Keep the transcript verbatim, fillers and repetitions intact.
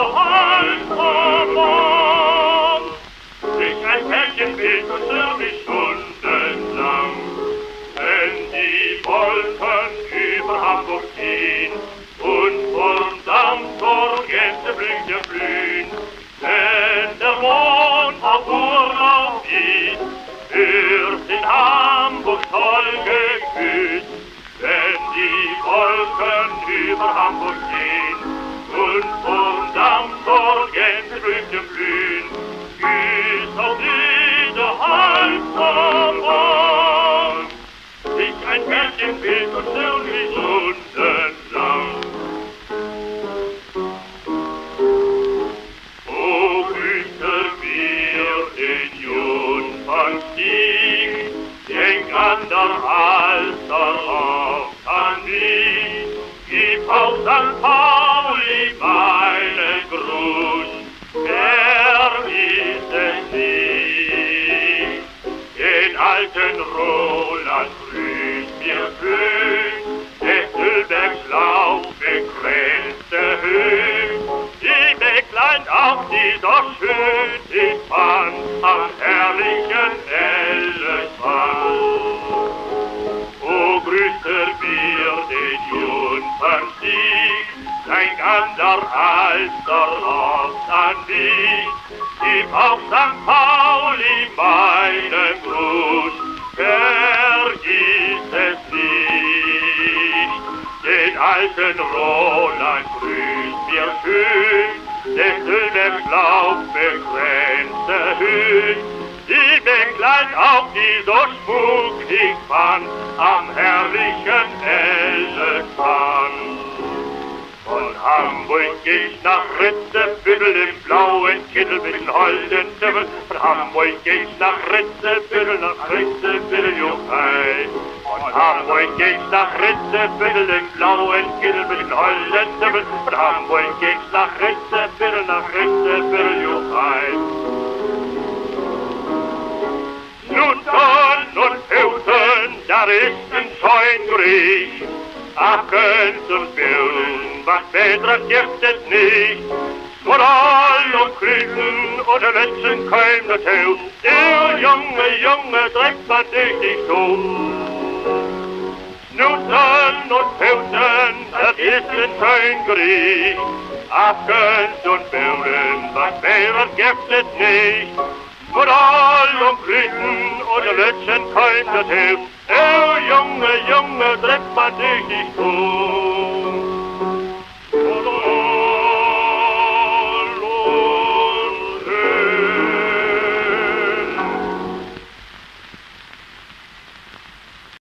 Halstermann. Sich ein Pärchen wild und zürnlich stundenlang, wenn die Wolken über Hamburg ziehen und vorm Dammtor Gänseblümchen blühen, wenn der Mond auf Urlaub geht, wird in Hamburg toll geküsst. Wenn die Wolken über Hamburg ziehen und vorm Dammtor Gänseblümchen blühen, küsst auf diese Halstermann sich ein Pärchen wild und zürnlich stundenlang. O grüße mir den Jungfernstieg, denk an der Alster auf an mich, gib auf Sankt Pauli meinen Gruß, vergiss es nicht. Den alten Roland grüßt mir schön, des Mühlbergs laubbekränzte Höhen, die Bäcklein auf dieser schön ich fand, am herrlichen Ellenfall. O grüße mir den Jungfernstieg, denk an der Alster oft an dich, gib auf Sankt Pauli meinen Gruß, vergiss es nicht. Den alten Roland grüßt mir schön, des Mühlbergs laubbekränzte Höhen, die Bäcklein auch die so schmuckig fand, am herrlichen Ellenfall. Von Hamburg geh ich nach Ritzebüttel im blauen Kittel mit den holden Zimmel. Von Hamburg geh ich nach Ritzebüttel, nach Ritzebüttel, juchhei. Von Hamburg geh ich nach Ritzebüttel im blauen Kittel mit den holden Zimmel. Von Hamburg geh ich nach Ritzebüttel, nach Ritzebüttel, juchhei. Nutten und Hüten, da ist ein Scheungrich, Ackens und Birnen, was Besseres gibt es nicht. Moral und Krüten und der letzten Keim dazu, der junge, junge trägt man dich nicht um. Nutten und Hüten, das ist ein Scheungrich, Ackens und Birnen, was Besseres gibt es nicht. Moral und Krüten und der letzten Keim dazu, der junge, junge trägt man dich nicht um.